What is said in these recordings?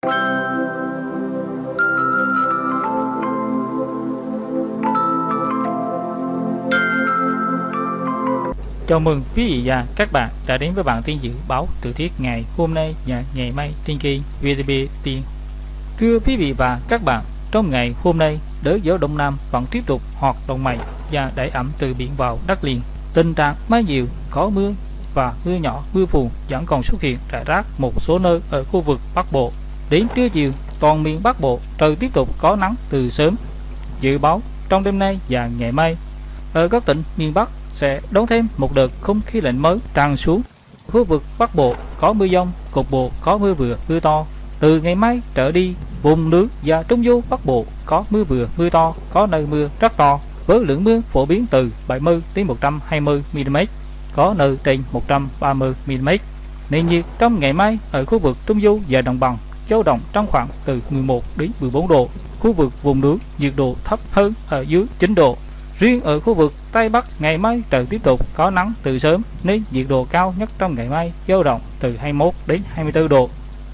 Chào mừng quý vị và các bạn đã đến với bản tin dự báo thời tiết ngày hôm nay và ngày mai trên kênh VTV Tiên. Thưa quý vị và các bạn, trong ngày hôm nay, đới gió đông nam vẫn tiếp tục hoạt động mạnh và đẩy ẩm từ biển vào đất liền. Tình trạng mây nhiều, có mưa và mưa nhỏ, mưa phùn vẫn còn xuất hiện rải rác một số nơi ở khu vực Bắc Bộ. Đến trưa chiều, toàn miền Bắc Bộ trời tiếp tục có nắng từ sớm. Dự báo trong đêm nay và ngày mai, ở các tỉnh miền Bắc sẽ đón thêm một đợt không khí lạnh mới tràn xuống. Khu vực Bắc Bộ có mưa dông, cục bộ có mưa vừa mưa to. Từ ngày mai trở đi, vùng núi và trung du Bắc Bộ có mưa vừa mưa to, có nơi mưa rất to, với lượng mưa phổ biến từ 70 đến 120 mm, có nơi trên 130 mm. Nền nhiệt trong ngày mai ở khu vực trung du và đồng bằng dao động trong khoảng từ 11 đến 14 độ. Khu vực vùng núi nhiệt độ thấp hơn ở dưới 9 độ. Riêng ở khu vực Tây Bắc, ngày mai trời tiếp tục có nắng từ sớm nên nhiệt độ cao nhất trong ngày mai dao động từ 21 đến 24 độ.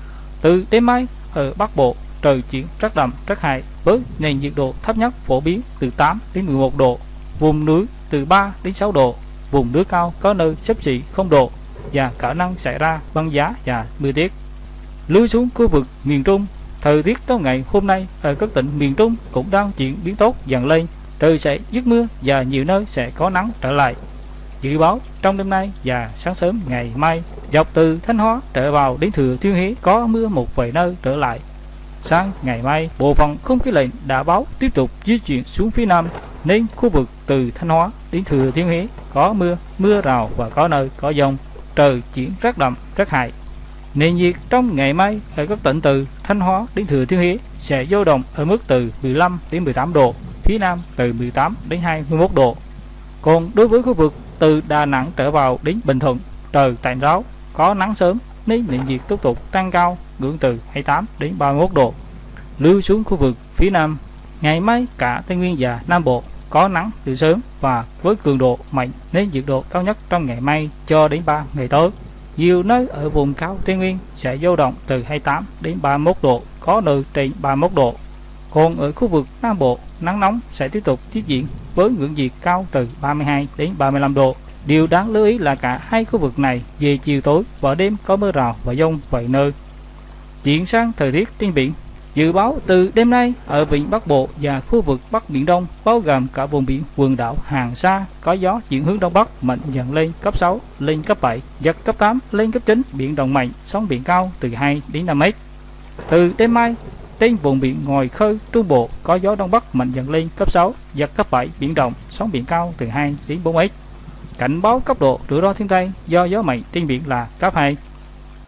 Từ đêm mai ở Bắc Bộ trời chuyển rất đậm rất hại với nền nhiệt độ thấp nhất phổ biến từ 8 đến 11 độ, vùng núi từ 3 đến 6 độ, vùng núi cao có nơi xấp xỉ 0 độ và khả năng xảy ra băng giá và mưa tuyết. Lui xuống khu vực miền Trung, thời tiết trong ngày hôm nay ở các tỉnh miền Trung cũng đang chuyển biến tốt dần lên. Trời sẽ dứt mưa và nhiều nơi sẽ có nắng trở lại. Dự báo trong đêm nay và sáng sớm ngày mai, dọc từ Thanh Hóa trở vào đến Thừa Thiên Huế có mưa một vài nơi trở lại. Sang ngày mai, bộ phận không khí lạnh đã báo tiếp tục di chuyển xuống phía nam nên khu vực từ Thanh Hóa đến Thừa Thiên Huế có mưa rào và có nơi có dông. Trời chuyển rất đậm rất hại. Nền nhiệt trong ngày mai ở các tỉnh từ Thanh Hóa đến Thừa Thiên Huế sẽ dao động ở mức từ 15 đến 18 độ, phía nam từ 18 đến 21 độ. Còn đối với khu vực từ Đà Nẵng trở vào đến Bình Thuận, trời tạnh ráo, có nắng sớm nên nền nhiệt tiếp tục tăng cao, ngưỡng từ 28 đến 31 độ. Lưu xuống khu vực phía nam, ngày mai cả Tây Nguyên và Nam Bộ có nắng từ sớm và với cường độ mạnh nên nhiệt độ cao nhất trong ngày mai cho đến 3 ngày tới. Nhiều nơi ở vùng cao Tây Nguyên sẽ dao động từ 28 đến 31 độ, có nơi trên 31 độ. Còn ở khu vực Nam Bộ, nắng nóng sẽ tiếp tục tiếp diễn với ngưỡng nhiệt cao từ 32 đến 35 độ. Điều đáng lưu ý là cả hai khu vực này về chiều tối và đêm có mưa rào và dông vài nơi. Chuyển sang thời tiết trên biển, dự báo từ đêm nay ở vịnh Bắc Bộ và khu vực Bắc Biển Đông bao gồm cả vùng biển quần đảo Hoàng Sa có gió chuyển hướng đông bắc mạnh dần lên cấp 6 lên cấp 7, giật cấp 8 lên cấp 9, biển động mạnh, sóng biển cao từ 2 đến 5 mét. Từ đêm mai trên vùng biển ngoài khơi Trung Bộ có gió đông bắc mạnh dần lên cấp 6, giật cấp 7, biển động, sóng biển cao từ 2 đến 4 mét. Cảnh báo cấp độ rủi ro thiên tai do gió mạnh trên biển là cấp 2.